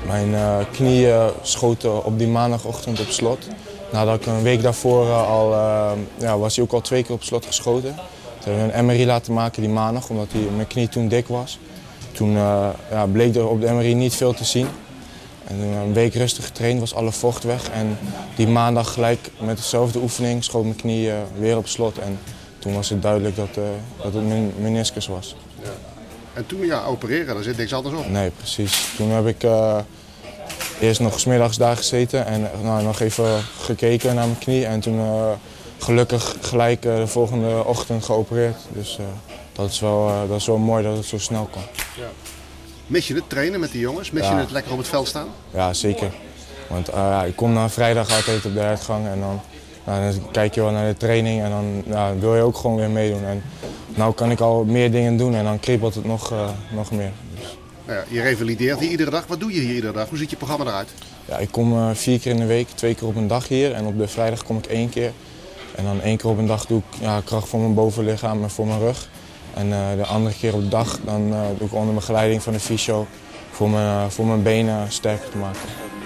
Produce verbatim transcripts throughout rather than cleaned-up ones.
Mijn uh, knie uh, schoot uh, op die maandagochtend op slot. Nadat ik een week daarvoor uh, al, uh, ja, was hij ook al twee keer op slot geschoten. Toen hebben we een M R I laten maken die maandag, omdat die, mijn knie toen dik was. Toen uh, ja, bleek er op de M R I niet veel te zien. En toen een week rustig getraind, was alle vocht weg. En die maandag gelijk met dezelfde oefening schoot mijn knie uh, weer op slot. En toen was het duidelijk dat, uh, dat het mijn meniscus was. Ja. En toen ja, opereren, daar zit niks anders op. Nee, precies. Toen heb ik uh, eerst nog 's middags daar gezeten en nou, nog even gekeken naar mijn knie. En toen uh, gelukkig gelijk uh, de volgende ochtend geopereerd. Dus uh, dat, is wel, uh, dat is wel mooi dat het zo snel kan. Ja. Mis je het trainen met die jongens? Mis ja. je het lekker op het veld staan? Ja, zeker. Want uh, ja, ik kom na vrijdag altijd op de hertgang en dan, nou, dan kijk je wel naar de training en dan ja, wil je ook gewoon weer meedoen. En nou kan ik al meer dingen doen en dan kriebelt het nog, uh, nog meer. Dus. Nou ja, je revalideert hier iedere dag. Wat doe je hier iedere dag? Hoe ziet je programma eruit? Ja, ik kom uh, vier keer in de week, twee keer op een dag hier en op de vrijdag kom ik één keer. En dan één keer op een dag doe ik ja, kracht voor mijn bovenlichaam en voor mijn rug. En uh, de andere keer op de dag dan, uh, doe ik onder begeleiding van de fysio voor mijn, uh, voor mijn benen sterker te maken.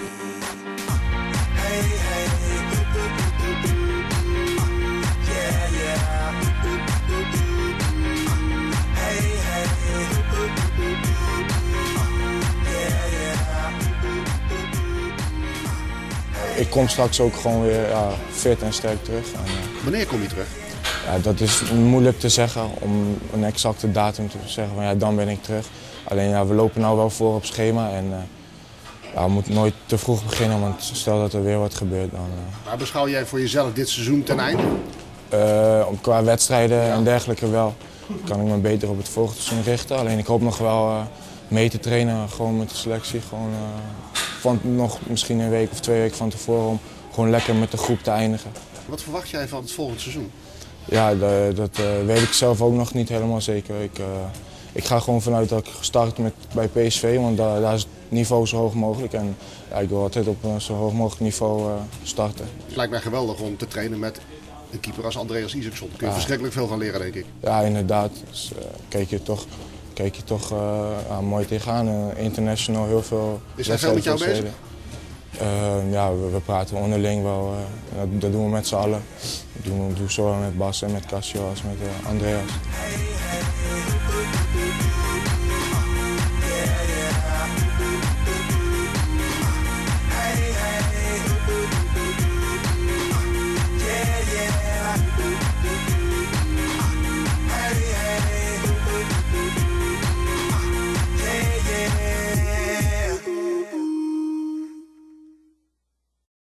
Ik kom straks ook gewoon weer ja, fit en sterk terug. En, uh, Wanneer kom je terug? Ja, dat is moeilijk te zeggen om een exacte datum te zeggen van ja, dan ben ik terug. Alleen ja, we lopen nou wel voor op schema en uh, ja, we moeten nooit te vroeg beginnen, want stel dat er weer wat gebeurt dan... Uh... Maar beschouw jij voor jezelf dit seizoen ten einde? Uh, qua wedstrijden ja. en dergelijke wel. Kan ik me beter op het volgende seizoen richten. Alleen ik hoop nog wel uh, mee te trainen, gewoon met de selectie. Gewoon, uh, van nog misschien een week of twee weken van tevoren om gewoon lekker met de groep te eindigen. Wat verwacht jij van het volgende seizoen? Ja, de, dat uh, weet ik zelf ook nog niet helemaal zeker. Ik, uh, ik ga gewoon vanuit dat ik start met, bij P S V, want daar, daar is het niveau zo hoog mogelijk. En ja, ik wil altijd op een zo hoog mogelijk niveau uh, starten. Het lijkt mij geweldig om te trainen met een keeper als Andreas Isaksson. Daar kun je ja. verschrikkelijk veel van leren, denk ik. Ja, inderdaad. Dus, uh, kijk je toch, kijk je toch uh, ja, mooi tegenaan. Uh, international heel veel. Is hij veel met jou bezig? Uh, ja, we, we praten onderling wel. Uh, dat, dat doen we met z'n allen. Dat doen we, doen we zowel met Bas en met Cassio als met uh, Andreas.